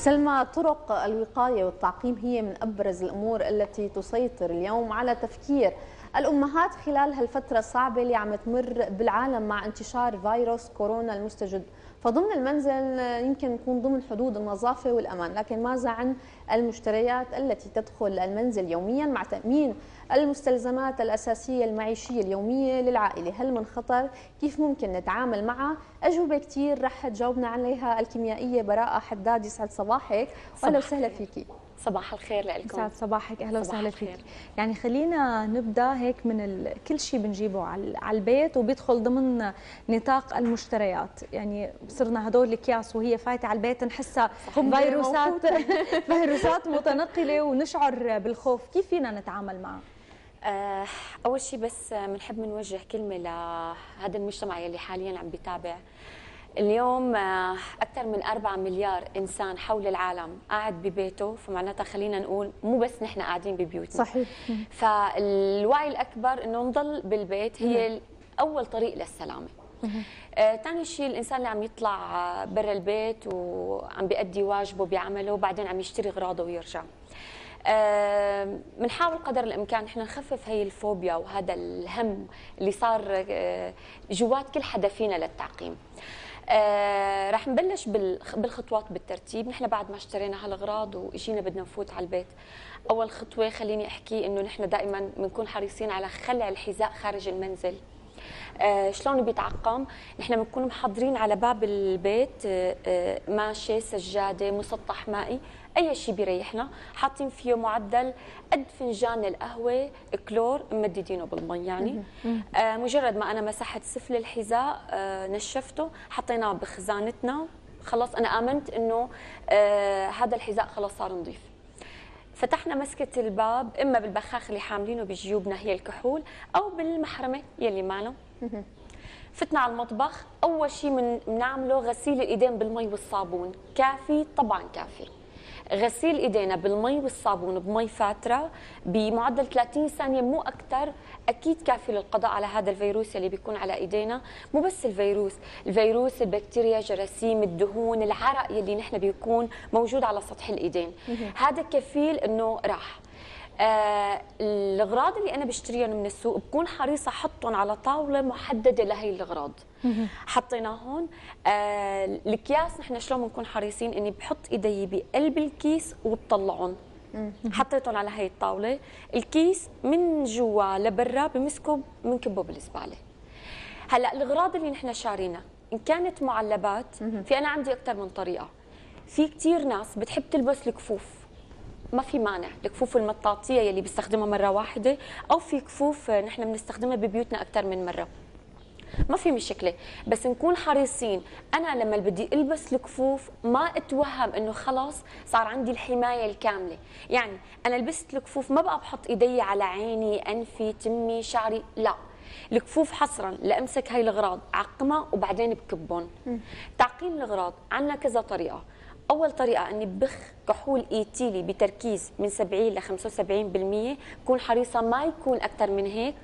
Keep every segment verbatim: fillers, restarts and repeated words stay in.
سلمى، طرق الوقاية والتعقيم هي من أبرز الأمور التي تسيطر اليوم على تفكير الأمهات خلال هالفترة الصعبة اللي عم تمر بالعالم مع انتشار فيروس كورونا المستجد. فضمن المنزل يمكن يكون ضمن حدود النظافة والأمان، لكن ماذا عن المشتريات التي تدخل المنزل يوميا مع تأمين المستلزمات الأساسية المعيشية اليومية للعائلة؟ هل من خطر؟ كيف ممكن نتعامل معها؟ أجوبة كتير رح تجاوبنا عليها الكيميائية براءة حداد. يسعد صباحك وأهلا وسهلا فيكي. صباح الخير لكم. يسعد صباحك، اهلا وسهلا فيك. يعني خلينا نبدا هيك من ال... كل شيء بنجيبه على البيت وبيدخل ضمن نطاق المشتريات. يعني صرنا هدول الاكياس وهي فايته على البيت نحسها فيروسات فيروسات متنقله ونشعر بالخوف. كيف فينا نتعامل معها؟ آه اول شيء بس بنحب نوجه كلمه لهذا المجتمع يلي حاليا عم بيتابع. اليوم أكثر من أربعة مليار إنسان حول العالم قاعد ببيته، فمعناتها خلينا نقول مو بس نحن قاعدين ببيوتنا. صحيح. فالوعي الأكبر إنه نضل بالبيت هي أول طريق للسلامة. ثاني آه، شيء الإنسان اللي عم يطلع برا البيت وعم بيأدي واجبه بعمله وبعدين عم يشتري أغراضه ويرجع. بنحاول آه قدر الامكان نحن نخفف هي الفوبيا وهذا الهم اللي صار آه جوات كل حدا فينا للتعقيم. آه رح نبلش بالخطوات بالترتيب. نحن بعد ما اشترينا هالاغراض واجينا بدنا نفوت على البيت، اول خطوه خليني احكي انه نحن دائما بنكون حريصين على خلع الحذاء خارج المنزل. آه شلون بيتعقم؟ نحن بنكون محضرين على باب البيت آه آه ماشي، سجاده، مسطح مائي، اي شيء بيريحنا، حاطين فيه معدل قد فنجان القهوه كلور ممددينه بالمي. يعني آه مجرد ما انا مسحت سفل الحذاء آه نشفته حطيناه بخزانتنا، خلص انا امنت انه آه هذا الحذاء خلص صار نظيف. فتحنا مسكه الباب اما بالبخاخ اللي حاملينه بجيوبنا هي الكحول او بالمحرمه يلي معنا. فتنا على المطبخ، اول شيء بنعمله غسيل الايدين بالمي والصابون. كافي؟ طبعا كافي. غسيل ايدينا بالمي والصابون بمي فاتره بمعدل ثلاثين ثانيه مو اكثر، اكيد كافي للقضاء على هذا الفيروس اللي بيكون على ايدينا. مو بس الفيروس، الفيروس، البكتيريا، جراثيم، الدهون، العرق يلي نحن بيكون موجود على سطح الايدين، هذا كفيل انه راح. آه الاغراض اللي انا بشتريهم من السوق بكون حريصه احطهم على طاوله محدده لهي الاغراض. حطيناهم. آه الاكياس نحن شلون بنكون حريصين اني بحط ايدي بقلب الكيس وبطلعهم. حطيتهم على هي الطاوله، الكيس من جوا لبرا بمسكه بنكبه بالزباله. هلا الاغراض اللي نحن شارينها ان كانت معلبات، في انا عندي اكثر من طريقه. في كثير ناس بتحب تلبس الكفوف، ما في مانع، الكفوف المطاطيه يلي بيستخدمها مره واحده، او في كفوف نحن بنستخدمها ببيوتنا اكثر من مره، ما في مشكله، بس نكون حريصين. انا لما بدي البس الكفوف ما اتوهم انه خلاص صار عندي الحمايه الكامله. يعني انا لبست الكفوف ما بقى بحط ايدي على عيني، انفي، تمي، شعري، لا، الكفوف حصرا لامسك هاي الاغراض عقمها وبعدين بكبهم. تعقيم الاغراض عندنا كذا طريقه. أول طريقة أني بخ كحول إيتيلي بتركيز من سبعين ل خمسة وسبعين بالمئة، كون حريصة ما يكون أكثر من هيك.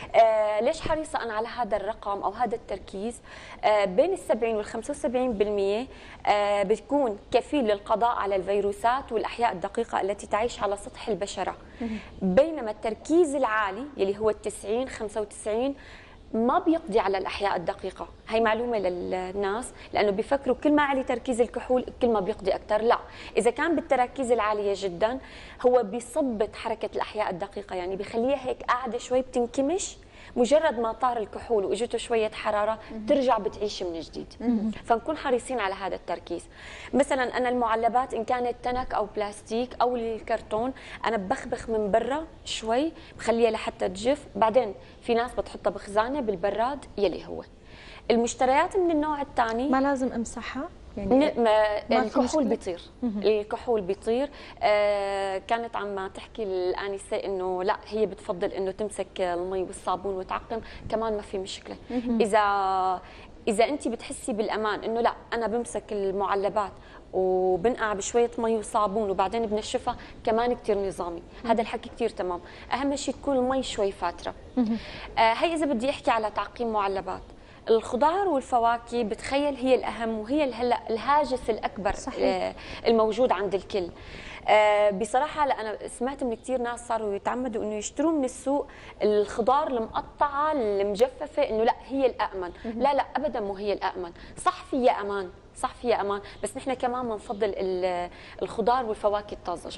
آه ليش حريصة أنا على هذا الرقم أو هذا التركيز؟ آه بين ال سبعين وال خمسة وسبعين بالمئة آه بتكون كفيل للقضاء على الفيروسات والأحياء الدقيقة التي تعيش على سطح البشرة. بينما التركيز العالي يلي هو التسعين خمسة وتسعين ما بيقضي على الأحياء الدقيقة. هي معلومة للناس، لأنه بيفكروا كل ما علي تركيز الكحول كل ما بيقضي أكثر. لا، إذا كان بالتراكيز العالية جدا هو بيصبت حركة الأحياء الدقيقة، يعني بيخليها هيك قاعدة شوي بتنكمش، مجرد ما طار الكحول واجته شويه حراره بترجع بتعيش من جديد. فنكون حريصين على هذا التركيز. مثلا انا المعلبات ان كانت تنك او بلاستيك او الكرتون، انا ببخبخ من برا شوي بخليها لحتى تجف، بعدين في ناس بتحطها بخزانه بالبراد يلي هو. المشتريات من النوع الثاني ما لازم امسحها، يعني الكحول بيطير. الكحول بيطير. آه كانت عم تحكي الآنسة انه لا، هي بتفضل انه تمسك المي والصابون وتعقم، كمان ما في مشكله. اذا اذا انت بتحسي بالامان انه لا انا بمسك المعلبات وبنقع بشويه مي وصابون وبعدين بنشفها، كمان كثير نظامي. هذا الحكي كثير تمام. اهم شيء تكون المي شوي فاتره. آه هي اذا بدي احكي على تعقيم معلبات. الخضار والفواكه بتخيل هي الاهم وهي هلا الهاجس الاكبر صحيح. الموجود عند الكل. آه بصراحه لا انا سمعت من كثير ناس صاروا يتعمدوا انه يشتروا من السوق الخضار المقطعه المجففه انه لا هي الامن. لا لا ابدا مو هي الامن، صح فيها امان، صح فيها امان، بس نحن كمان بنفضل الخضار والفواكه الطازجه.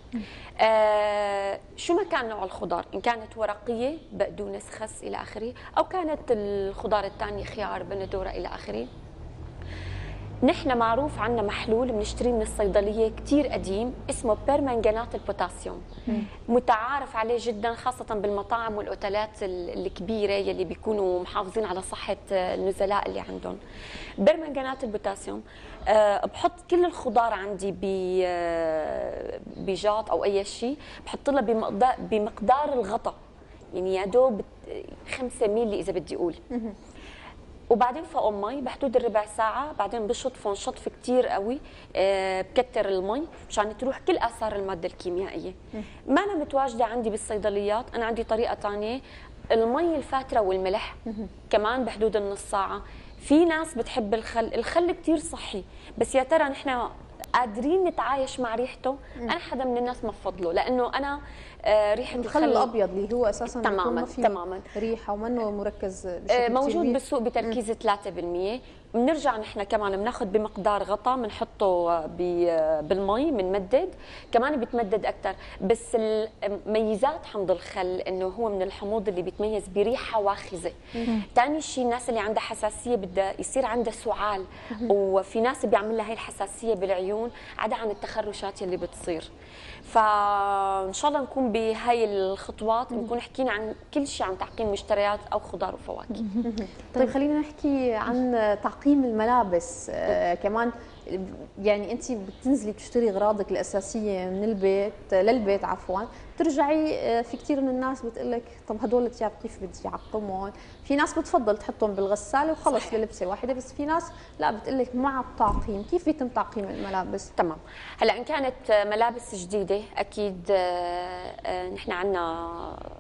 آه شو ما كان نوع الخضار، ان كانت ورقيه بقدونس خس الى اخره، او كانت الخضار الثاني خيار بندوره الى اخره. نحن معروف عنا محلول بنشتريه من الصيدليه كثير قديم اسمه بيرمنجانات البوتاسيوم. مم. متعارف عليه جدا خاصه بالمطاعم والاوتيلات الكبيره يلي بيكونوا محافظين على صحه النزلاء اللي عندهم. بيرمنجانات البوتاسيوم أه بحط كل الخضار عندي بجاط او اي شيء، بحط لها بمقدار بمقدار الغطا، يعني يا دوب خمسة ميلي اذا بدي اقول. مم. وبعدين فوق مي بحدود الربع ساعة، بعدين بشطفهم شطف كتير قوي، أه بكتر المي مشان تروح كل آثار المادة الكيميائية. ما أنا متواجدة عندي بالصيدليات، أنا عندي طريقة ثانية، المي الفاترة والملح كمان بحدود النص ساعة. في ناس بتحب الخل، الخل كتير صحي، بس يا ترى نحن قادرين نتعايش مع ريحته؟ انا حدا من الناس ما بفضله، لانه انا آه ريحه الخل الابيض اللي هو اساسا تماما تماما ريحه ومنه مركز آه موجود بالسوق بتركيز ثلاثة بالمئة. بنرجع نحن كمان بناخذ بمقدار غطا بنحطه بالمي بنمدد، كمان بيتمدد اكثر. بس ميزات حمض الخل انه هو من الحموض اللي بيتميز بريحه واخذه. ثاني شيء الناس اللي عندها حساسيه بدها يصير عندها سعال، وفي ناس بيعمل لها هي الحساسيه بالعيون عدا عن التخرشات اللي بتصير. فان شاء الله نكون بهاي الخطوات نكون حكينا عن كل شيء عن تعقيم مشتريات او خضار وفواكه. طيب خلينا نحكي عن تعقيم الملابس. آه كمان يعني انت بتنزلي بتشتري اغراضك الاساسيه من البيت للبيت عفوا، بترجعي آه في كثير من الناس بتقول لك طب هدول الثياب كيف بدي اعقمهم؟ في ناس بتفضل تحطهم بالغساله وخلص بلبسه واحده، بس في ناس لا بتقول لك مع التعقيم. كيف بيتم تعقيم الملابس؟ تمام. هلا ان كانت ملابس جديده اكيد آه نحن عندنا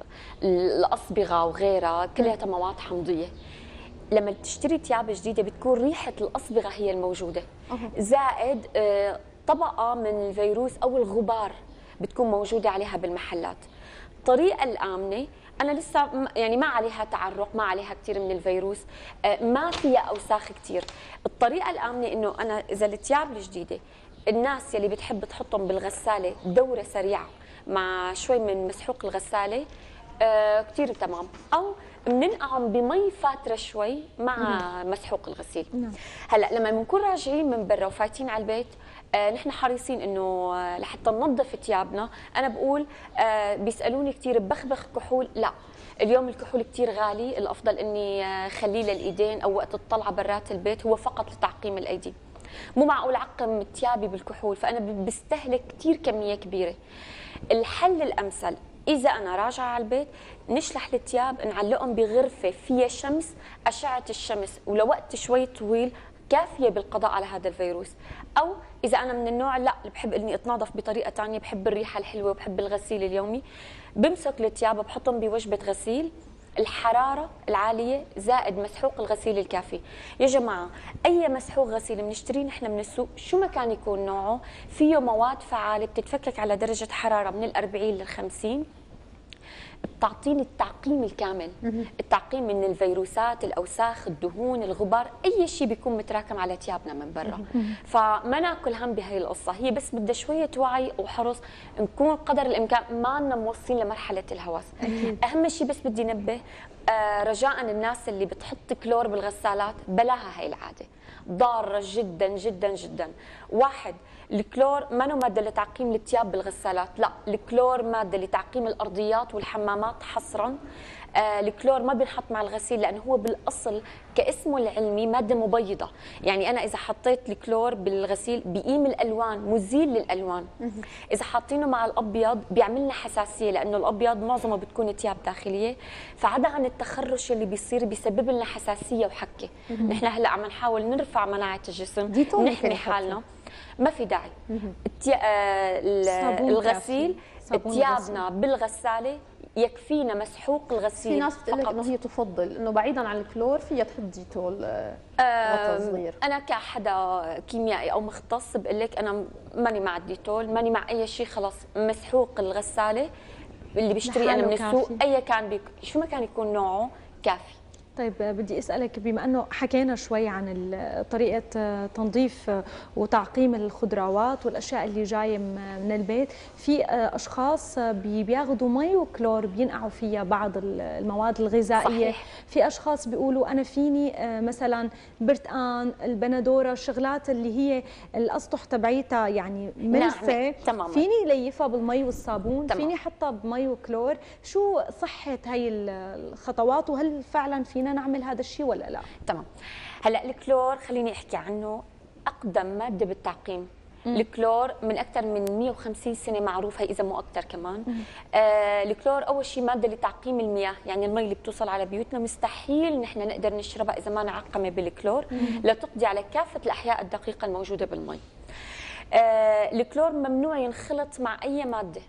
الاصبغه وغيرها كلها مواد حمضيه. لما تشتري ثياب جديده بتكون ريحه الاصبغه هي الموجوده، زائد طبقه من الفيروس او الغبار بتكون موجوده عليها بالمحلات. الطريقه الامنه انا لسه يعني ما عليها تعرق، ما عليها كثير من الفيروس، ما فيها اوساخ كثير. الطريقه الامنه انه انا اذا الثياب الجديده الناس يلي بتحب تحطهم بالغساله دوره سريعه مع شوي من مسحوق الغساله آه كثير تمام، او بننقعهم بمي فاتره شوي مع مم. مسحوق الغسيل. مم. هلا لما بنكون راجعين من برا وفايتين على البيت آه نحن حريصين انه آه لحتى ننظف ثيابنا. انا بقول آه بيسالوني كثير ببخبخ كحول، لا اليوم الكحول كثير غالي، الافضل اني آه خليه للايدين او وقت الطلعه برات البيت هو فقط لتعقيم الايدي. مو معقول اعقم ثيابي بالكحول، فانا بستهلك كثير كميه كبيره. الحل الامثل إذا أنا راجعة على البيت نشلح الثياب نعلقهم بغرفة فيها شمس، أشعة الشمس ولوقت شوي طويل كافية بالقضاء على هذا الفيروس. أو إذا أنا من النوع لا بحب إني أتنظف بطريقة ثانية، بحب الريحة الحلوة وبحب الغسيل اليومي، بمسك الثياب بحطهم بوجبة غسيل، الحرارة العالية زائد مسحوق الغسيل الكافي. يا جماعة أي مسحوق غسيل بنشتريه نحن من السوق شو ما كان يكون نوعه فيه مواد فعالة بتتفكك على درجة حرارة من الأربعين للخمسين، بتعطيني التعقيم الكامل. التعقيم من الفيروسات، الاوساخ، الدهون، الغبار، اي شيء بيكون متراكم على ثيابنا من برا. فما ناكل هم بهي القصه، هي بس بدها شويه وعي وحرص، نكون قدر الامكان ما لنا موصلين لمرحله الهوس. اهم شيء بس بدي نبه آه رجاء الناس اللي بتحط كلور بالغسالات بلاها هي العاده، ضاره جدا جدا جدا. واحد، الكلور ما هو ماده لتعقيم الثياب بالغسالات، لا الكلور ماده لتعقيم الارضيات والحمامات حصرا. آه الكلور ما بينحط مع الغسيل لانه هو بالاصل كاسمه العلمي ماده مبيضه، يعني انا اذا حطيت الكلور بالغسيل بيقيم الالوان، مزيل للالوان. اذا حاطينه مع الابيض بيعمل لنا حساسيه لانه الابيض معظمه بتكون ثياب داخليه، فعدا عن التخرش اللي بيصير بيسبب لنا حساسيه وحكه. نحن هلا عم نحاول نرفع مناعه الجسم، نحمي حالنا، ما في داعي. الغسيل ثيابنا بالغساله يكفينا مسحوق الغسيل. في ناس بتقول لك فقط. انه هي تفضل انه بعيدا عن الكلور فيها تحط ديتول غطا صغير. انا كحدا كيميائي او مختص بقول لك انا ماني مع الديتول، ماني مع اي شيء، خلص مسحوق الغساله اللي بشتري انا من السوق اي كان بيك شو ما كان يكون نوعه كافي. طيب بدي اسالك، بما انه حكينا شوي عن طريقه تنظيف وتعقيم الخضروات والاشياء اللي جايه من البيت، في اشخاص بياخذوا مي وكلور بينقعوا فيها بعض المواد الغذائيه. صحيح. في اشخاص بيقولوا انا فيني مثلا برتقان، البندوره، الشغلات اللي هي الاسطح تبعيتها يعني ملسه، نعم. فيني ليفها بالمي والصابون، تمام. فيني احطها بمي وكلور. شو صحه هي الخطوات وهل فعلا فينا نعمل هذا الشيء ولا لا؟ تمام. هلا الكلور خليني احكي عنه، اقدم ماده بالتعقيم. مم. الكلور من اكثر من مئة وخمسين سنه معروف، هي اذا مو اكثر كمان. آه الكلور اول شيء ماده لتعقيم المياه، يعني المي اللي بتوصل على بيوتنا مستحيل نحن نقدر نشربها اذا ما نعقمه بالكلور، لتقضي على كافه الاحياء الدقيقه الموجوده بالمي. آه الكلور ممنوع ينخلط مع اي ماده،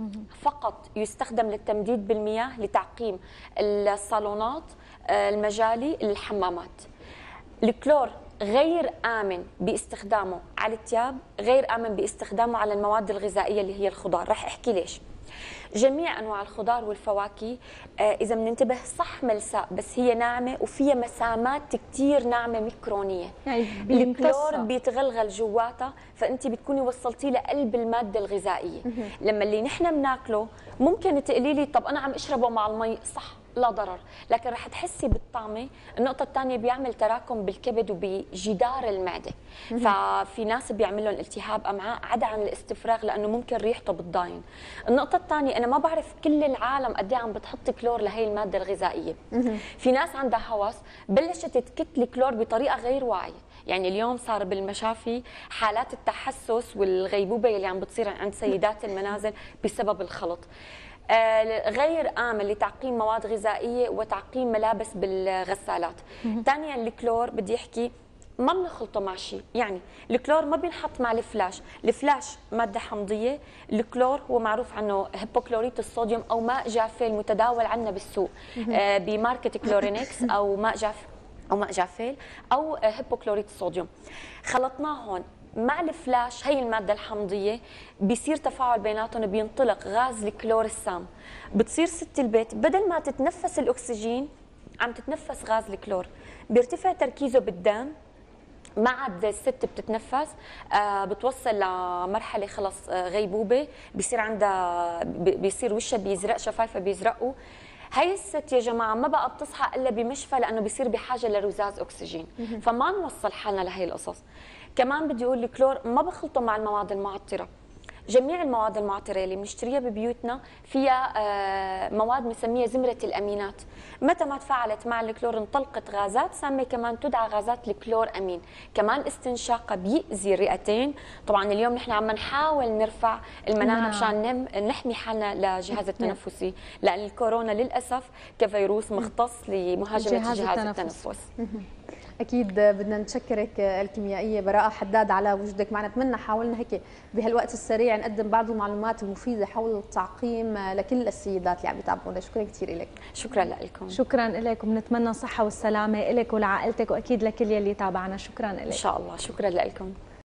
فقط يستخدم للتمديد بالمياه لتعقيم الصالونات، المجالي، الحمامات. الكلور غير آمن باستخدامه على الثياب، غير آمن باستخدامه على المواد الغذائية اللي هي الخضار. رح احكي ليش. جميع انواع الخضار والفواكه آه اذا بننتبه صح ملساء، بس هي ناعمه وفيها مسامات كثير ناعمه ميكرونيه، يعني الكلور بيتغلغل جواتها، فانت بتكوني وصلتي لقلب الماده الغذائيه. لما اللي نحن بناكله ممكن تقولي لي طب انا عم اشربه مع المي، صح لا ضرر، لكن رح تحسي بالطعمه. النقطه الثانيه بيعمل تراكم بالكبد وبجدار المعده، ففي ناس بيعمل لهم التهاب امعاء عدا عن الاستفراغ لانه ممكن ريحته بتضاين. النقطه الثانيه انا ما بعرف كل العالم قد ايه عم بتحط كلور لهي الماده الغذائيه. في ناس عندها هوس بلشت تكت الكلور بطريقه غير واعيه، يعني اليوم صار بالمشافي حالات التحسس والغيبوبه اللي عم بتصير عند سيدات المنازل بسبب الخلط. آه غير آمن لتعقيم مواد غذائيه وتعقيم ملابس بالغسالات. ثانيا الكلور بدي احكي ما بنخلطه مع شيء، يعني الكلور ما بينحط مع الفلاش، الفلاش ماده حمضيه، الكلور هو معروف عنه هيبوكلوريت الصوديوم او ماء جافه المتداول عندنا بالسوق آه بماركه كلورينكس او ماء جاف او ماء جافيل او آه هيبوكلوريت الصوديوم. خلطناه هون مع الفلاش، هي الماده الحمضيه، بيصير تفاعل بيناتهم، بينطلق غاز الكلور السام. بتصير ست البيت بدل ما تتنفس الاكسجين عم تتنفس غاز الكلور، بيرتفع تركيزه بالدم، ما عاد الست بتتنفس، آه بتوصل لمرحله خلص آه غيبوبه، بيصير عندها بيصير وشها بيزرق، شفايفها بيزرقوا. هي الست يا جماعه ما بقى بتصحى الا بمشفى لانه بيصير بحاجه لرذاذ اكسجين، فما نوصل حالنا لهي القصص. كمان بدي اقول الكلور ما بخلطه مع المواد المعطره. جميع المواد المعطره اللي بنشتريها ببيوتنا فيها مواد بنسميها زمره الامينات، متى ما تفاعلت مع الكلور انطلقت غازات سامه كمان تدعى غازات الكلور امين، كمان استنشاقها بيأذي الرئتين. طبعا اليوم نحن عم نحاول نرفع المناعه مشان نحمي حالنا للجهاز التنفسي، لان الكورونا للاسف كفيروس مختص لمهاجمه الجهاز التنفس. اكيد بدنا نشكرك الكيميائيه براءه حداد على وجودك معنا. اتمنى حاولنا هيك بهالوقت السريع نقدم بعض المعلومات المفيده حول التعقيم لكل السيدات اللي عم يتابعونا. شكرا كثير لك. شكرا لكم. شكرا لك، وبنتمنى الصحه والسلامه لك ولعائلتك واكيد لكل يلي تابعنا. شكرا لك. ان شاء الله. شكرا لكم.